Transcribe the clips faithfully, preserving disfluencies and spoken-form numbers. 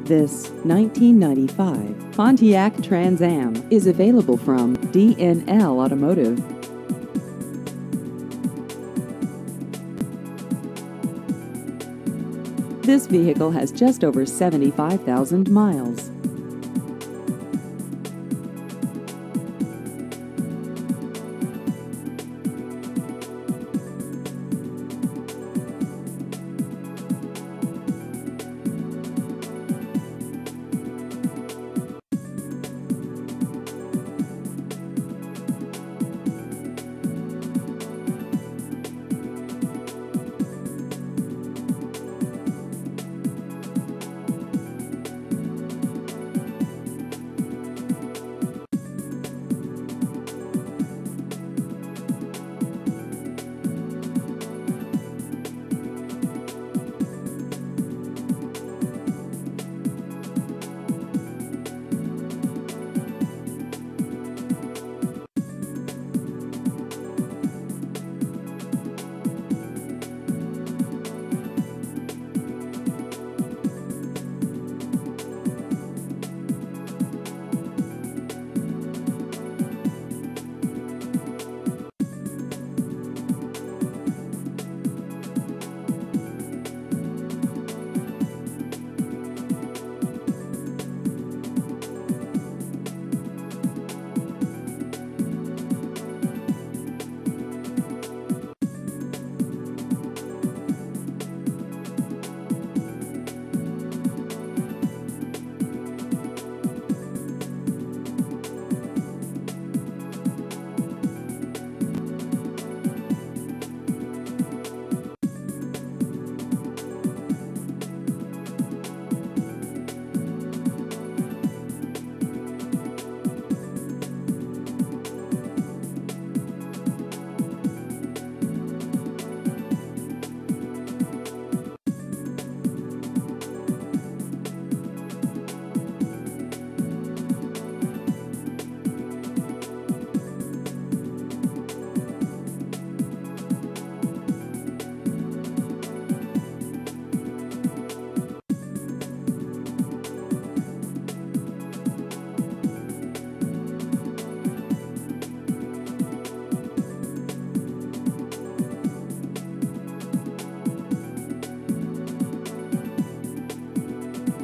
This nineteen ninety-five Pontiac Trans Am is available from D N L Automotive. This vehicle has just over seventy-five thousand miles.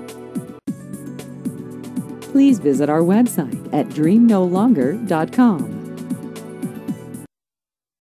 Please visit our website at dream no longer dot com.